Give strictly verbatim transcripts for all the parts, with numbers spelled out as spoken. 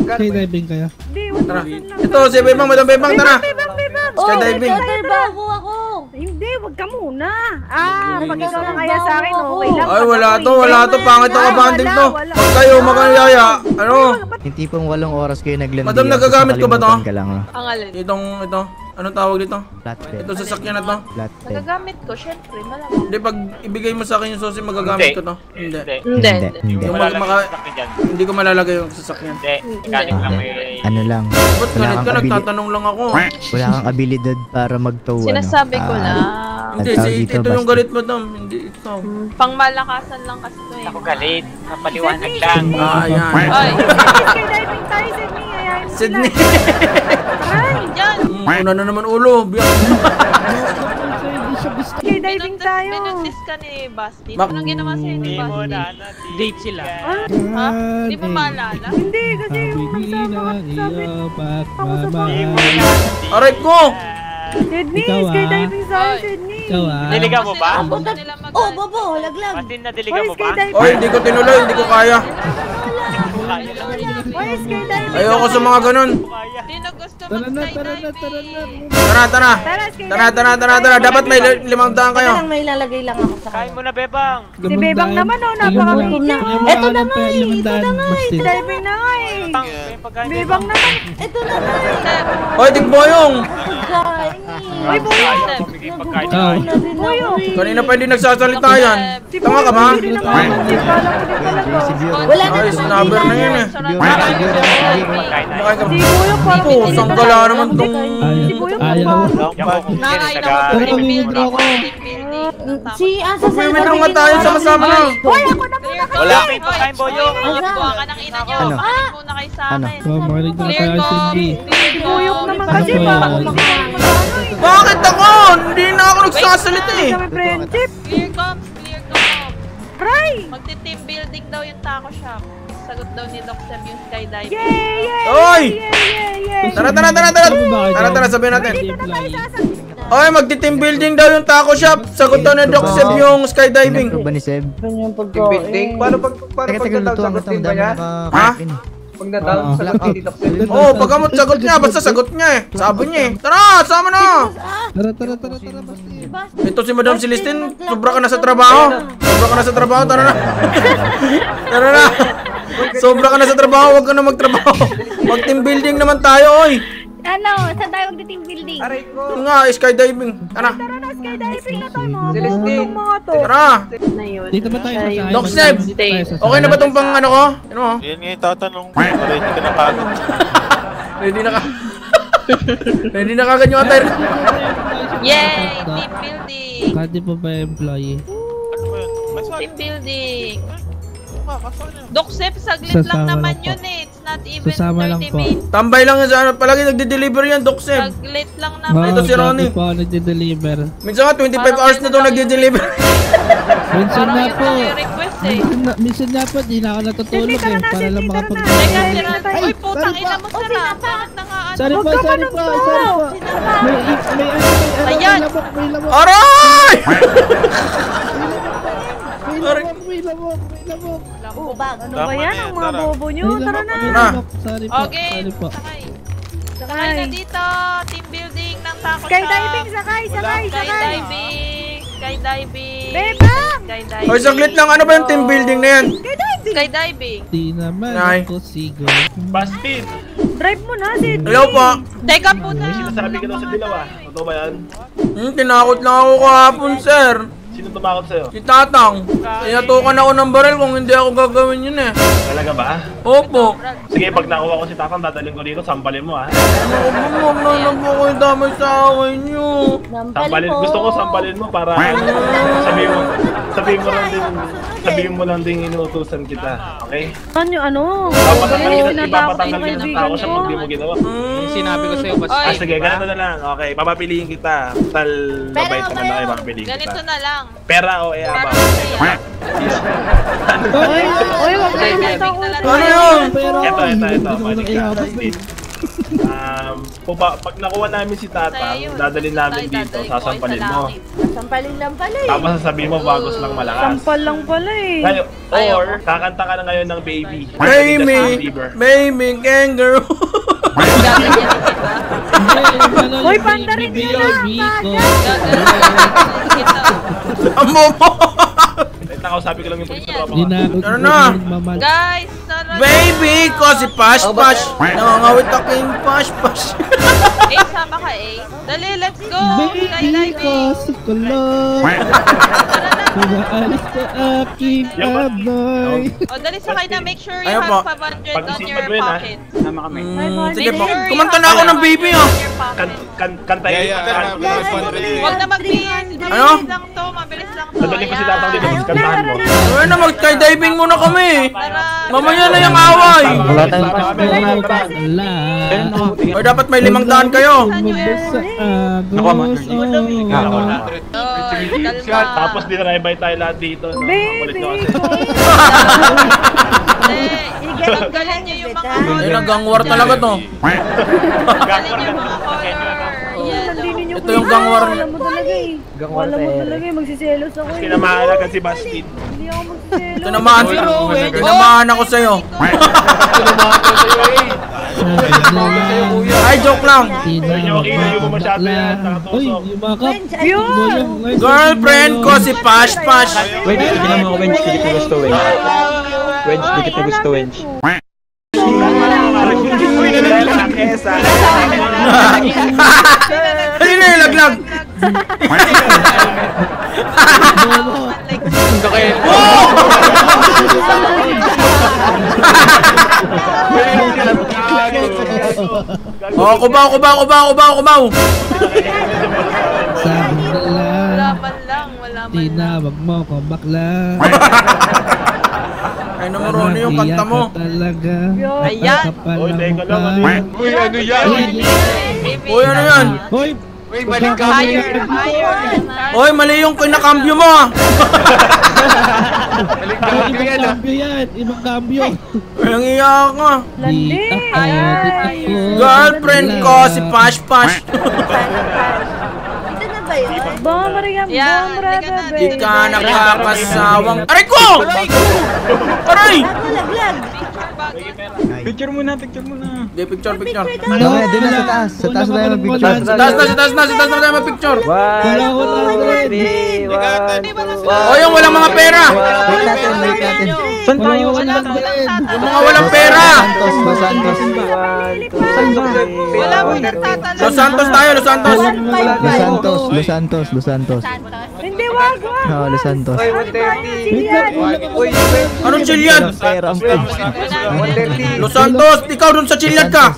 Skydiving kayo. Hindi, Tara. Ito, si Bebang, Madam Bebang, tara. Bebang, Bebang. Skydiving. Bago ako. Hindi, wag ka muna. Ah, pag ikaw na kaya sa akin, okay lang. Ay, wala to, wala to. Pangit ang kabanding to. Pag kayo magkayaya, ano? Yung tipong walong oras kayo naglandian. Madam, nagagamit ko ba to? Ang alin. Itong, ito. Anong tawag dito? Flatbed. Ito sasakyan na to. Flatbed. Nagagamit ko, syempre, malamang. Hindi, pag ibigay mo sa akin yung susi, magagamit ko to. Hindi. Hindi. Hindi. Yung mag maka... Hindi ko malalagay yung sasakyan. Hindi, galing lang may... Ano lang. Ba't Wala ganit kang ka? abili- Nagtatanong lang ako. Wala kang abilidad para magtow. Sinasabi ko Ah, lang. Hindi, tawag si dito, ito yung basta. galit, madam. Hindi ikaw. Pangmalakasan lang kasi to eh. Ako galit, napaliwanag lang. Ah, yan. Ay, Skydiving tayo, Sydney. Ayayin mo sila. Sydney. ay, dyan. Mm, Una na naman ulo. Biyak. Skydiving tayo. Binuntis ka ni Basti. Bak- Anong ginawa sa'yo ni Hindi mo Basti? na, Date sila. Ha? Di mo maalala? Hindi, kasi yung nagsama ka sabi. Ako sa Hindi mo bahay. na. Aray ko! Sydney, Ikaw, ah. skydiving tayo, Oy. Sydney. Ikaw ah. Diligan mo ba? Gusto nila mag- Oh, bobo, laglag. Masin na diligan Oy, mo ba? skydiving. Oy, hindi ko tinuloy. Hindi ko kaya. Kaya lang. Oy, skydiving. Ayoko sa mga ganun. Kaya. Sino gusto Tara na, tara na, tara na. mag-skydiving? Tara, tara. Tara, skydiving. Tara, tara, tara, tara. Dapat may li- limang daan Kaya kayo. lang may lalagay lang ako sa Kain kanya. mo na, Bebang. Si Bebang naman, oh, napaka-video. Ito na nga eh, ito na nga eh. Skydiving na nga eh. Tang, yung pagkain, Bebang naman. Ito na nga eh. Oy, tigboyong! Kain eh. Oy, boyong. Pamigay pagkain. Ikaw. Na rin ako eh. Kanina pa hindi nagsasalita yan. Si Tama ka ba? Boyong, hindi naman ako. Si Kala ko din pala to. Wala na Ay, naman snubber na yun eh. Pagkain na. Baka Si Boyong parang ito, sanggala naman tong... Si Boyong Ayaw. parang Yung kung Nakain taga- ako. Pero Team building. mamimigro ako. Team building. Si Asa sa Mamimigro nga tayo, sama-sama na. Hoy, ako na muna. Wala kayong pagkain, Boyong. Buwa ka ng ina nyo. Ano? Makinig muna kayo sa Ano? akin. So, marinig na Clear tayo, ko. Cindy. Clear Si ko. Boyong naman Ano kasi ba parang yan? kumakain. Bakit ako? Hindi na ako nagsasalita eh. Kami friendship. Clear comms. Clear comms. Ray! Magti-team building daw yung taco shop. Sagot daw ni Doc Sam yung skydiving. Yay! Yay! Oy! Yay! Yay! Yay! Tara, tara, tara, tara. Tara, tara, sabihin natin. Oy, magti-team building daw yung taco shop. Sagot daw ni Doc Seb yung skydiving. Pinagpro ba ni Seb? Kanyang pagkain. Paano pag paano Teka, pag teka, natawag lutuan ko sagot ito. din Ang ba dami niya? nakakain. Pag natawag Ah. sagot ni Tito Seb. Oh, pagkamot sagot niya, basta sagot niya eh. Sabi niya eh. Tara, sama na. Tara, tara, tara, tara, Basti. Ito si Madam Celestine, sobra ka na sa trabaho. Sobra ka na sa trabaho, tara na. Tara na. Sobra ka na sa trabaho, wag ka na magtrabaho. Mag-team building naman tayo, oy. Ano? Saan tayo mag-team building? Aray ko. Ito nga, skydiving. Tara. Tara na, skydiving na tayo mga Celestine. bubutong mga to. Tara. Na yun. Dito ba tayo sa Doc Seb, okay na ba tong pang ano ko? Ano mo? Yan nga yung tatanong ko. Ready ka na kagad. Ready na ka. Ready na kagad yung attire. Yay! Team building! Kadi pa ba employee? Ano ba yun? May swag. Team building! Ma, kasal yan. Doc Sep, saglit Sasama lang naman lang po. yun eh. It's not even Sasama lang thirty po. minutes. Tambay lang yan sa ano. Palagi nagde-deliver yan, Doc Seb. Saglit lang naman. Ito si Ronnie. Dati po ako nagde-deliver. Minsan nga, twenty-five hours na daw nagde-deliver. Minsan Parang na yun po. lang yung request eh. Minsan na, minsan na po, di na ako natutulog Cindy, tara eh. na, Para lang Cindy, tara makapag- na. Teka, Ay, sira. ay, Uy, putang sorry ina po. mo sila. Bakit na nga ano? Sorry po, Huwag ka sorry pa po, nang sorry po. Sinapa. May, may, may, ano, may, ano, Ayan. may lamok, may lamok. Aray! May lamok, may lamok, may lamok. Oh, bag. Ano ba yan? Ang mga Tara. bobo nyo. May Tara lamok, na. may Tara. lamok. Sorry po, Okay, sorry po. sakay. Sakay na dito. Team building ng taco shop. Skydiving, sakay, sakay, sakay. Skydiving. Skydiving. Bebang! Skydiving. Oy, saglit lang. Ano ba yung team building na yan? Skydiving. Skydiving. Di naman Nay. ako sigo. Bastid. Drive mo na, Sid. Hello po. Teka po na. Sinasabi ka daw sa dilaw ah. Totoo ba yan? Hmm, tinakot lang ako kahapon, sir. Sino tumakot sa'yo? Si Tatang. Inatukan ako ng baril kung hindi ako gagawin yun eh. Talaga ba? Opo. Sige, pag nakuha ko si Tatang, dadaling ko dito, sampalin mo ah. Ano ko po, huwag na lang po kayo damay sa away niyo. Sampalin, gusto ko sampalin mo para sabihin mo, sabihin mo lang din, sabihin mo lang din inuutusan kita, okay? Ano, ano? Ipapatanggal Ayun, kita, sinatakot ipapatanggal yung kita ng kaibigan tao siya ko. pag di mo ginawa. Sinabi ko sa'yo, Basti. Ah, sige, ganito na lang. Okay, papapiliin kita. Tal, babait naman na kayo, papapiliin Ganito kita. na lang. Pera o e Para aba? masaya. Oy, oy, wag na Skydiving natakot. na lang. Ano yun? Pero, Ito, ito, ito. hindi ko Manik na ka. iabot. Um, pupa, pag nakuha namin si Tatang, dadalhin namin dito, sasampalin mo. Sampalin lang pala eh. Tapos sasabihin mo, bagos lang malakas. Sampal lang pala eh. Kayo, or, kakanta ka na ngayon ng Baby. Baby, baby, kangaroo. Hoy, panda rin yun Amo mo. Nakausapin ko lang yung pulis na tropa Di ko. na ako Ano na? mamal. Guys, tara. Baby, ko si Pash Pash. Nangangawit ako yung Pash Pash. Eh, sama ka eh. Dali, let's go. Baby Skydiving. ko si kulot. Pinaalis ka aking aboy. O, dali sakay na. Make sure you Ayaw po. have five hundred on Pag-isipan your mo yun, ah. pocket. Mm, sige po. Make sure you Kumanta have na ako ng baby ah. on your pocket. Kan, kan, kantayin Yeah, yeah, kan- yeah, yeah. Huwag na mag-bias. Ano? Mabilis lang to. Mabilis lang to. Dadalhin ko si Tatang dito, tapos kantahan mo. Ay na, mag-skydiving muna kami. Tara. Mamaya na yung away. Wala tayong pass. Wala. Or dapat may limang daan kayo. Mabos sa agos. Oh, kalma. Tapos dinaribay tayo lahat dito. No? Makulit na kasi. Hindi. Tanggalin niyo yung mga Ay, horror. nag-gangwar talaga to. Tanggalin niyo yung mga horror. Yellow. Ito yung gangwar. Alam mo talaga eh. Alam mo talaga eh. Magsiselos ako eh. Kinamahan agad si Bastid. Hindi ako magsiselos. Tinamaan, tinamaan ako sa'yo. Ay, joke lang. Uy, yung mga kap. Yun! Girlfriend ko si Pash Pash. Wait, tignan mo ako, Wench. Hindi ko gusto, Wench. Wench, hindi kita gusto, Wench. Ay, nilaglag. Hindi kayo. Oh, kubaw, kubaw, kubaw, kubaw, kubaw. Sabi nila, Wala man lang. Wala man lang. tinawag mo ko bakla. Ay, namuro yung kanta mo. Iyak ka talaga. Ayan. Kapal Uy, ang teka lang, mukha. ano Uy, ano yan? Uy, ano yan? Hoy, Uy, mali ka. Higher, higher. Oy, mali yung kinakambyo mo ah. Mali ka. ibang Yan ah. kambyo yan. Ibang kambyo. Ay, ang iyak nga. Di ako, di ako. Girlfriend ko si Pash Pash. Ito na ba yun? Baka Mariam, Yeah, baka Mariam, hindi ka na- Di ka nakakasawang... Aray ko! Aray! Nalaglag. Picture muna, picture muna. Di, picture, picture. Ano, doon na sa taas. Sa taas na tayo mag-picture. Sa taas na, sa taas na, sa taas na tayo mag-picture. Wala, wala, wala. O, yung walang mga pera. Wait natin, wait natin. Saan tayo? Wala, Saan wala. tayo? Yung mga walang pera. Santos, Los Santos. Wala mo nagtatalo. Los Santos tayo, Los Santos. Los Santos, Los Santos, Los Santos. Hindi, wag, wag. Oo, Los Santos. Anong chilyad? Pera ang pera. Los Santos, ikaw dun sa chilyad ka.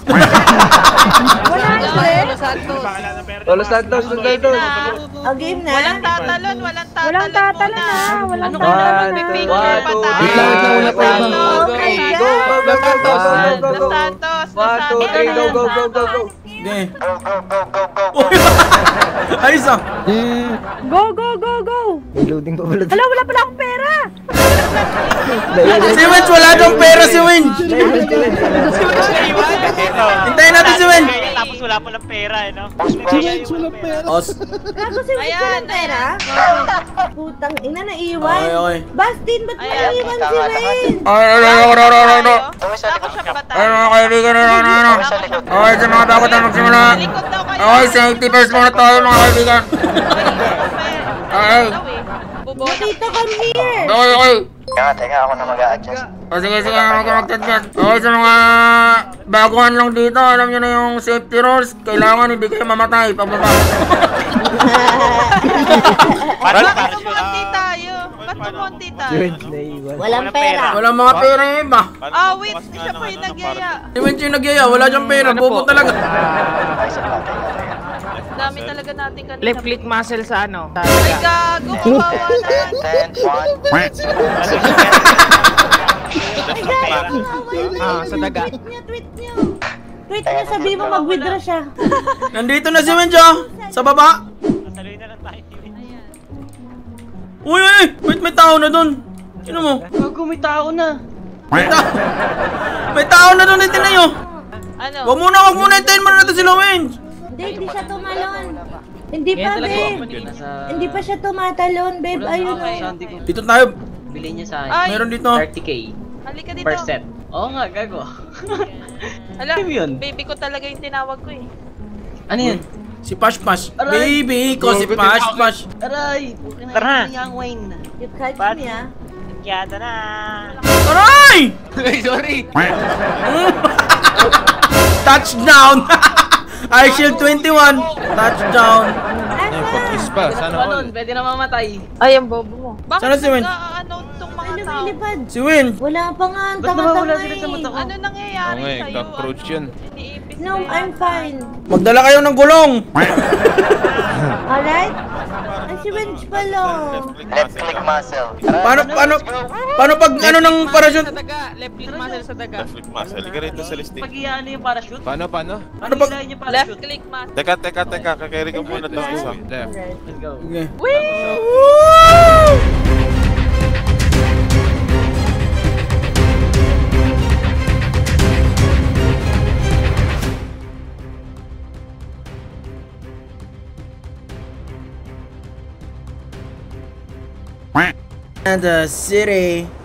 Los Santos, Los Santos. O, game na. Walang tatalon, walang tatalon. Walang tatalon muna. na, walang Ano tatalon ka na. naman, picture pa tayo. Wait lang, wait lang, wala pa iba. Okay, Go, go, go, go, go, go, go, Los go. Santos, Los One, two, three, go, go, go, go, go. Hindi. Uy, ayos ah. Yeah. Go, go, go, go. Loading pa pala. Hala, wala pala akong pera. Si Wench, wala dong pera si Wench. Hintayin natin si Wench. Tapos wala pa ng pera, eh, no? Si Wench, walang pera. Os. Gago si Witch Ayan, ng pera? Putang ina, Ay, naiwan. ay. Bastin, ba't mo Ayan. naiwan si Wayne? Ay, ay, ay, ay, ay, ay, ay, ay. Tapos siya ba Ay, tayo? mga kaibigan na ano, ano. Okay, sa mga dapat na magsimula. Likod daw kayo. Okay, safety first muna tayo mga kaibigan. Ay. Bubona. Nakita, come here. Okay, okay. Teka, teka, ako na mag-a-adjust. O sige, sige, ako mag-adjust. Okay, sa mga baguhan lang dito, alam nyo na yung safety rules. Kailangan hindi kayo mamatay pababa. Bakit tumonti tayo? Ba't tumonti tayo? Walang pera. Walang mga pera yung iba. Ah, wait. Isa pa yung nagyaya. Si Wench yung nagyaya, wala siyang pera, bobo talaga. Dami talaga natin kanina. Left click muscle sa ano? Sa Ay, gago. Kawawa na. Ah, sa daga. Tweet niya, tweet niya. Tweet niya, sabi mo mag-withdraw siya. Nandito na si Wench oh, sa baba. Uy, uy, wait, may tao na dun. Sino mo? Bago may tao na. May tao, may tao na dun, dito na yun. Ano? Wag muna, wag muna. Hintayin mo na natin sila, Wins. Hindi, hindi siya tumalon. Hindi pa, babe. Hindi pa siya tumatalon, babe. Ayun o. Dito tayo. Bilhin niya sa akin. Ay, Meron dito. thirty K halika dito. per set. Oo nga, gago. Hala, Ano yun? baby ko talaga yung tinawag ko eh. Ano yun? Si Pash Pash. Aray. Baby ko si Pash Pash. Aray! Tara. Yang Wayne. You catch Ba't? me, ah. Kiyata na. Aray! Sorry. Touchdown! Arshield twenty-one. Touchdown. Pa, sana all. Pwede na mamatay. Ay, ang bobo mo. Bakit Sana si Win? nag-ano tong mga Ay, tao? lumilipad. Si Win. Wala pa nga ang Ba't nawawala tanga-tanga sila sa mata eh. ko? Ano nangyayari Oo nga eh, sa'yo? cockroach Ano? yun. Iniipis No, ka I'm yata. fine. Magdala kayo ng gulong. Alright? Ay, si Wench pala. Left click muscle. Paano, paano, paano pag ano ng parachute? Sa daga. Left click muscle sa daga. Left click muscle. Halika rito, Celestine. Pag iyaano yung parachute? Paano, paano? Ano pag... Hilahin yung Left parachute. click mas. Teka, teka, teka. Kakarry ko muna to isa. Left. Let's go. Okay. And the city.